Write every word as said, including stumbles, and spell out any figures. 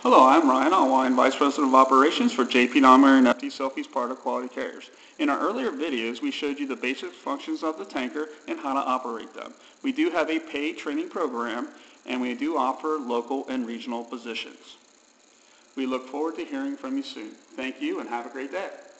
Hello, I'm Ryan Allwine, Vice President of Operations for J P D and F T S Selfies part of Quality Carriers. In our earlier videos, we showed you the basic functions of the tanker and how to operate them. We do have a paid training program, and we do offer local and regional positions. We look forward to hearing from you soon. Thank you and have a great day.